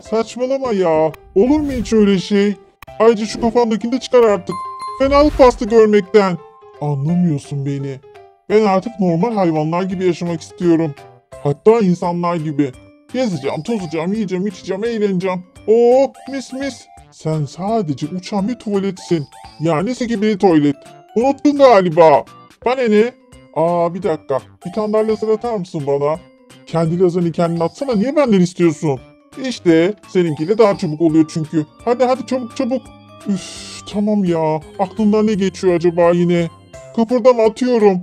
Saçmalama ya. Olur mu hiç öyle şey? Ayrıca şu kafandakini de çıkar artık. Fenalık bastı görmekten. Anlamıyorsun beni. Ben artık normal hayvanlar gibi yaşamak istiyorum. Hatta insanlar gibi. Gezeceğim, tozacağım, yiyeceğim, içeceğim, eğleneceğim. Oo, mis mis. Sen sadece uçan bir tuvaletsin. Yani sikibili tuvalet. Unuttun galiba. Bana ne? Bir dakika. Bir tane daha lazer atar mısın bana? Kendi lazerini kendin atsana. Niye benden istiyorsun? İşte seninkiyle daha çabuk oluyor çünkü. Hadi hadi çabuk çabuk. Üf tamam ya. Aklımdan ne geçiyor acaba yine? Kıpırdama atıyorum.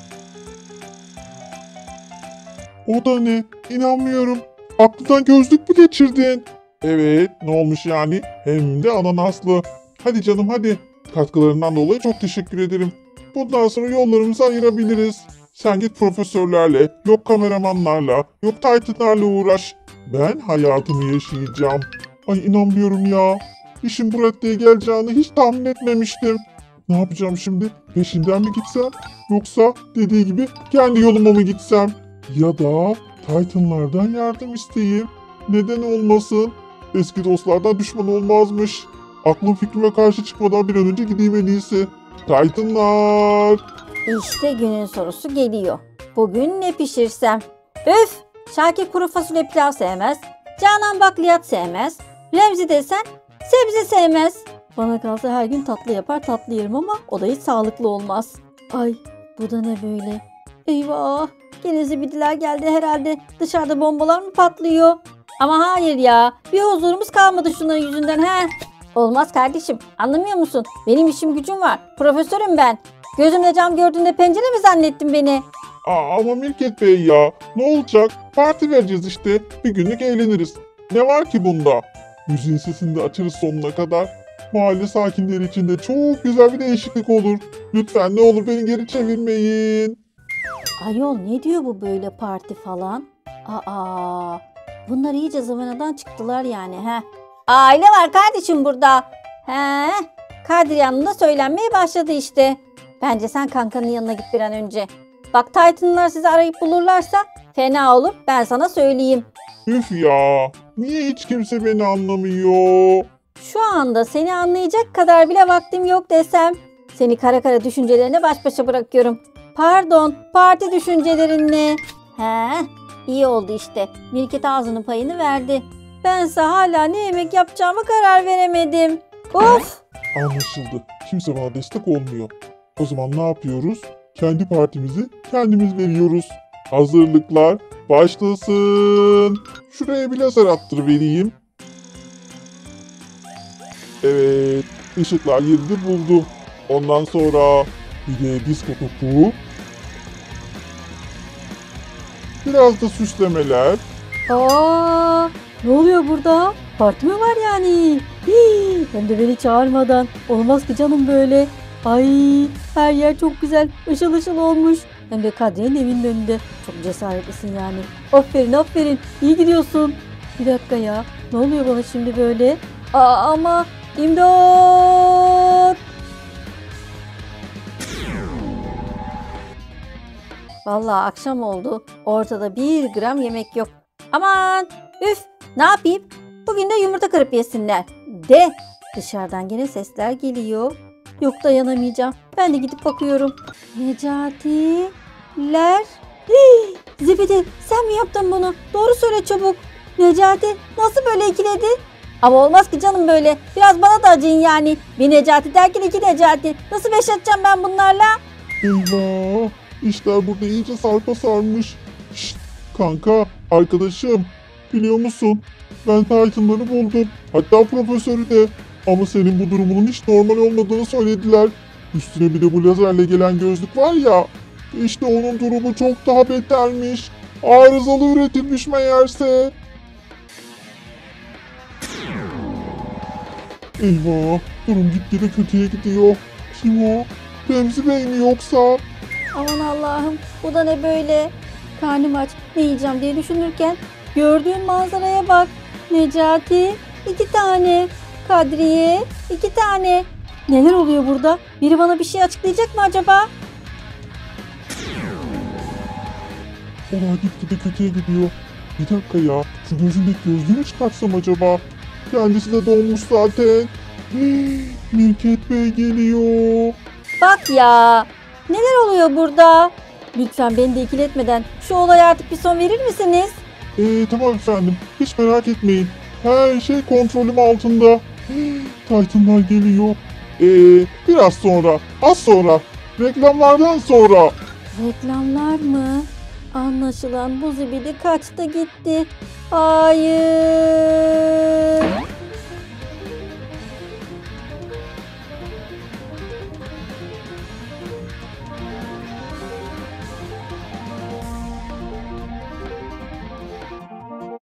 O da ne? İnanmıyorum. Aklından gözlük mü geçirdin? Evet, ne olmuş yani? Hem de ananaslı. Hadi canım hadi. Katkılarından dolayı çok teşekkür ederim. Bundan sonra yollarımızı ayırabiliriz. Sen git profesörlerle, yok kameramanlarla, yok Titan'larla uğraş. Ben hayatımı yaşayacağım. Ay inanmıyorum ya. İşin bu raddeye geleceğini hiç tahmin etmemiştim. Ne yapacağım şimdi? Peşinden mi gitsem? Yoksa dediği gibi kendi yoluma mı gitsem? Ya da Titan'lardan yardım isteyeyim. Neden olmasın? Eski dostlardan düşman olmazmış. Aklım fikrime karşı çıkmadan bir an önce gideyim en iyisi. Titan'lar! İşte günün sorusu geliyor. Bugün ne pişirsem? Öf! Şakir kuru fasulye pilav sevmez. Canan bakliyat sevmez. Remzi desen sebze sevmez. Bana kalsa her gün tatlı yapar tatlı yerim ama o da hiç sağlıklı olmaz. Ay bu da ne böyle? Eyvah! Gene zibidiler geldi herhalde. Dışarıda bombalar mı patlıyor? Ama hayır ya. Bir huzurumuz kalmadı şunların yüzünden he. Olmaz kardeşim. Anlamıyor musun? Benim işim gücüm var. Profesörüm ben. Gözümle cam gördüğünde pencere mi zannettin beni? Ama Mirket Bey ya. Ne olacak? Parti vereceğiz işte. Bir günlük eğleniriz. Ne var ki bunda? Müziğin sesini de açarız sonuna kadar. Mahalle sakinleri için de çok güzel bir değişiklik olur. Lütfen ne olur beni geri çevirmeyin. Ayol ne diyor bu böyle parti falan? Aa, bunlar iyice zıvanadan çıktılar yani he. Aile var kardeşim burada. He, Kadir yanında söylenmeye başladı işte. Bence sen kankanın yanına git bir an önce. Bak Titan'lar sizi arayıp bulurlarsa fena olur ben sana söyleyeyim. Üf ya. Niye hiç kimse beni anlamıyor? Şu anda seni anlayacak kadar bile vaktim yok desem. Seni kara kara düşüncelerine baş başa bırakıyorum. Pardon, parti düşüncelerinle. He, iyi oldu işte. Mirket ağzının payını verdi. Bense hala ne yemek yapacağımı karar veremedim. Of! Anlaşıldı. Kimse bana destek olmuyor. O zaman ne yapıyoruz? Kendi partimizi kendimiz veriyoruz. Hazırlıklar başlasın. Şuraya bir lazer attırıvereyim. Evet, ışıklar yerini buldu. Ondan sonra bir de disko topu. Biraz da süslemeler. Aa, ne oluyor burada? Parti mi var yani? Hii, hem de beni çağırmadan. Olmaz ki canım böyle. Ay, her yer çok güzel. Işıl ışıl olmuş. Hem de Kadriye'nin evinin önünde. Çok cesaretlisin yani. Aferin aferin. İyi gidiyorsun. Bir dakika ya. Ne oluyor bana şimdi böyle? Ama imdat! Vallahi akşam oldu. Ortada 1 gram yemek yok. Aman üf ne yapayım? Bugün de yumurta kırıp yesinler. De dışarıdan gene sesler geliyor. Yok dayanamayacağım. Ben de gidip bakıyorum. Necatiler. Zibidi sen mi yaptın bunu? Doğru söyle çabuk. Necati nasıl böyle ikiledi? Ama olmaz ki canım böyle. Biraz bana da acıyın yani. Bir Necati derken 2 Necati. Nasıl beş atacağım ben bunlarla? Eyvah! İşler burada iyice sarpa sarmış. Şşt, kanka, arkadaşım. Biliyor musun? Ben Titan'ları buldum. Hatta profesörü de. Ama senin bu durumunun hiç normal olmadığını söylediler. Üstüne bir de bu lazerle gelen gözlük var ya. İşte onun durumu çok daha betermiş. Arızalı üretilmiş meğerse. Eyvah! Durum gitgide kötüye gidiyor. Kim o? Remzi Bey mi yoksa? Aman Allah'ım bu da ne böyle? Karnım aç ne yiyeceğim diye düşünürken gördüğüm manzaraya bak. Necati 2 tane. Kadriye 2 tane. Neler oluyor burada? Biri bana bir şey açıklayacak mı acaba? Olay gitgide kötüye gidiyor. Bir dakika ya. Şu gözündeki gözlüğü mü çıkartsam acaba? Kendisi de dolmuş zaten. Mirket Bey geliyor. Bak ya. Neler oluyor burada? Lütfen beni de ikiletmeden şu olaya artık bir son verir misiniz? Tamam efendim. Hiç merak etmeyin. Her şey kontrolüm altında. Titanlar geliyor. Biraz sonra. Az sonra. Reklamlardan sonra. Reklamlar mı? Anlaşılan bu zibidi kaçtı gitti. Hayır.